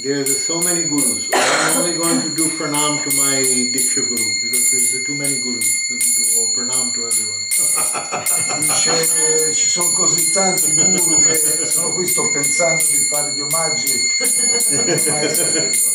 there's so many gurus. I'm only going to do pranam to my Diksha Guru because there's too many gurus. Do pranam to everyone. Dice, ci sono così tanti guru che sono qui, sto pensando di fare gli omaggi al maestro.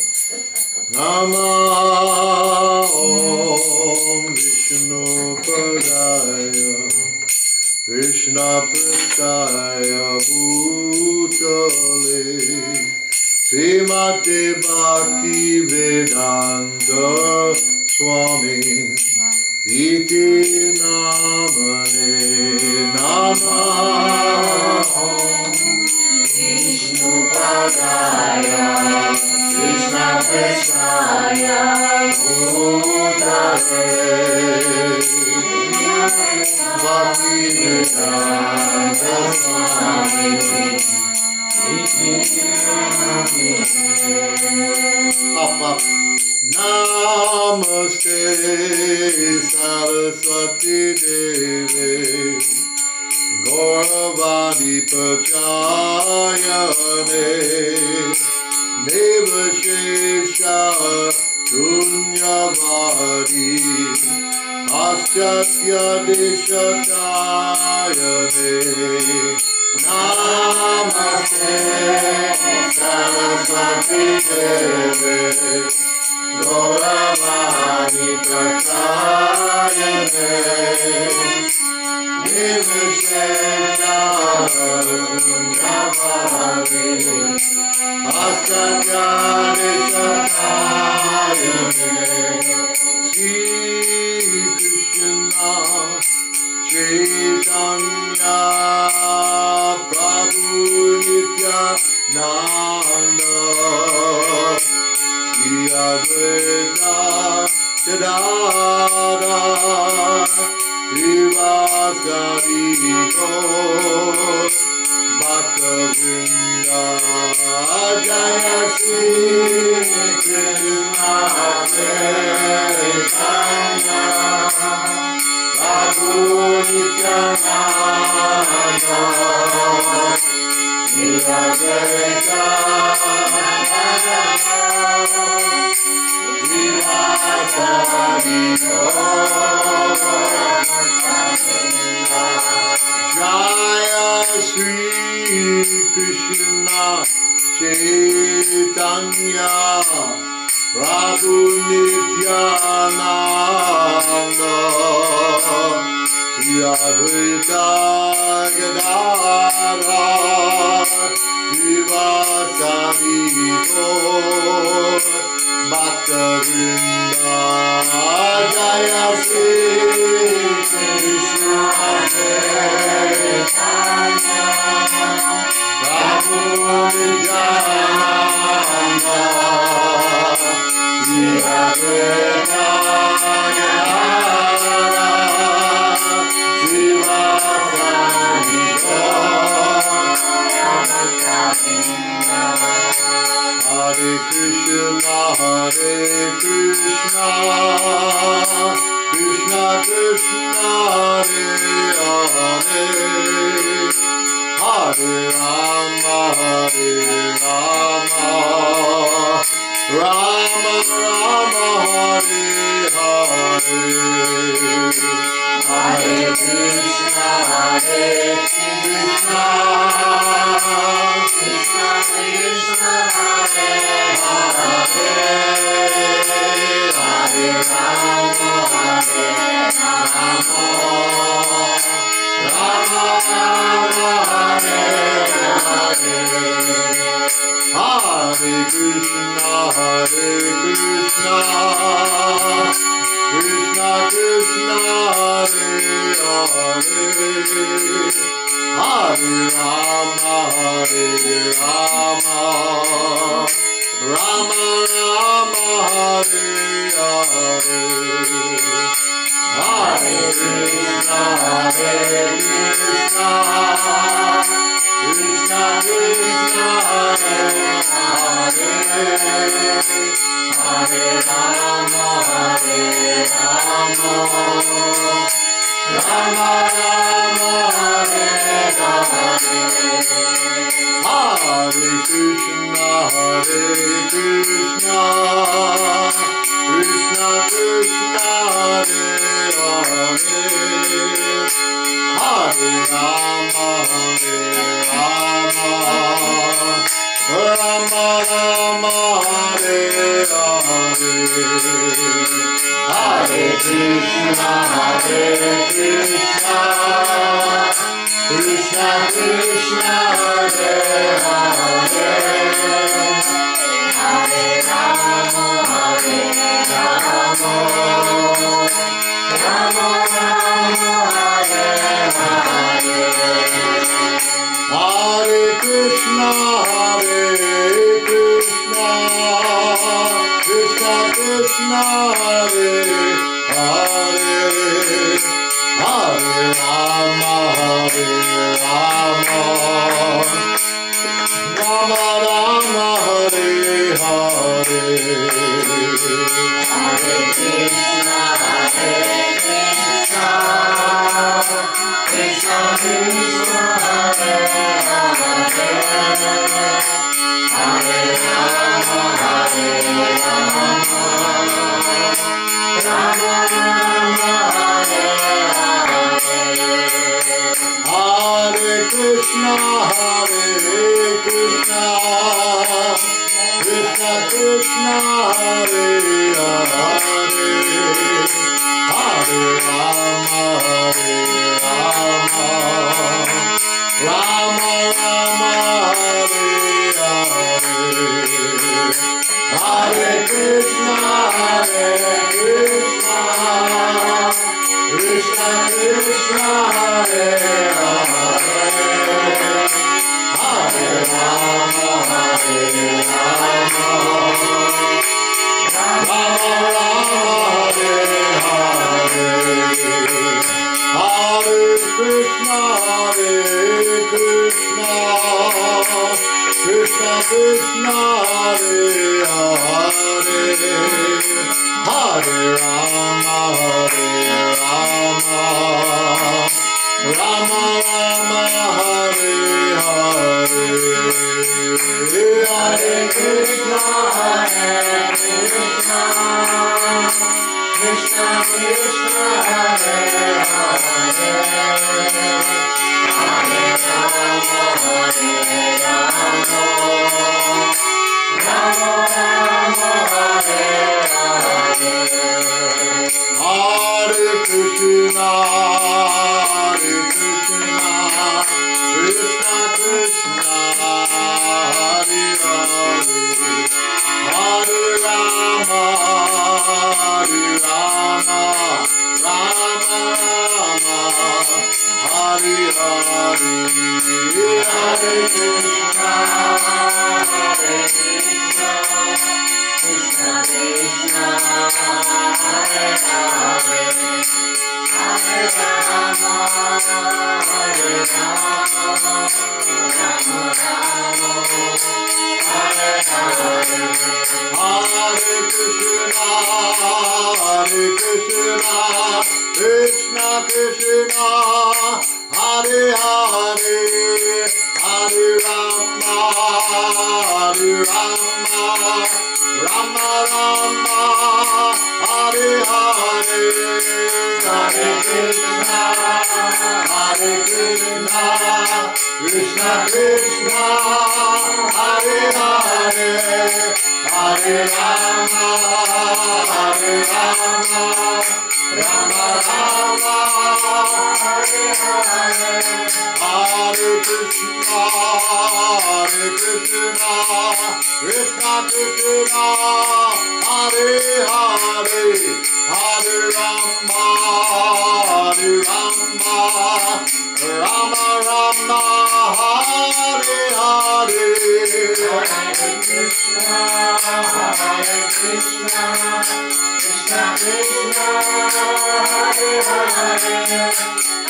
Nama Om Vishnu Padaya Krishna Prastaya Bhutale Srimate Bhakti Vedanta Swami Iti Namane Nama Om Vishnu Padaya Krishna Prasthaya Bhutale Bhakti Vedanta Swami Up. Namaste Saraswati Deve Gauravani Prachayane Devashesha Shunyavadi Aschatya Deshatayane Namaste Saraswati Deve Gauravani Prachayane Devashesha Shunyavadi Aschatya Deshatayane Shri Krishna Chaitanya Prabhu Nityananda Shri Advaita Gadadhara Srivasadi Gaur Bhaktavrinda Jaya Shri Krishna Chaitanya Prabhu Nityananda Shri Advaita Srivasadi Gaur Jaya Shri Krishna Chaitanya Prabhu Nityananda Shri Advaita Gadadhara Srivasadi Gaur Bhaktavrinda Jaya Shri Krishna Chaitanya Prabhu Nityananda Shri Advaita Gadadhara Srivasadi Gaur Hare Krishna Krishna Krishna Hare Hare Hare Rama Rama Rama Hare Hare Hare Krishna Krishna Krishna Krishna Hare Hare Hare Rama Rama Rama Hare Hare Hare Krishna Krishna Krishna Hare Hare Hare Rama Rama Rama Hare Hare Hare Krishna Krishna Krishna Krishna Hare Hare Hare Rama Rama Rama Hare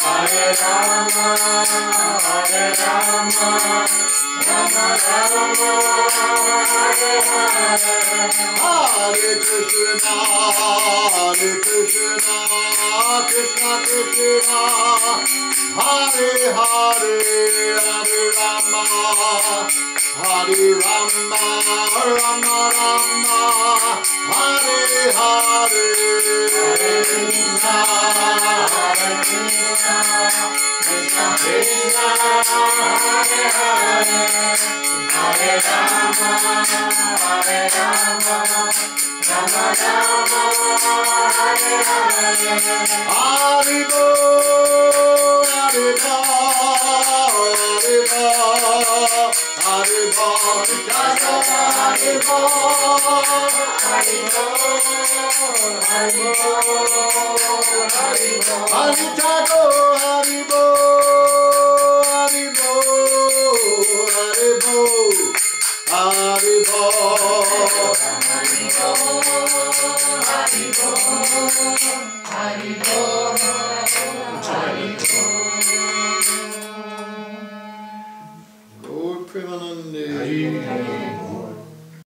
Hare Rama, Hare Rama, Rama Rama, Hare Hare. Hare Krishna, Krishna Krishna, Hare Hare, Hare Rama, Hare Rama, Rama Rama, Hare Hare. Hare Krishna, Krishna Krishna, Hare Hare, Hare Rama, Hare Rama, Rama Rama, Hare Hare. Haribo, Haribo, Haribo, Haribo, Haribo, Haribo, Haribo, Haribo, Haribo. Haribo, Haribo, Haribo, Haribo, Haribo, Gaur Premanande.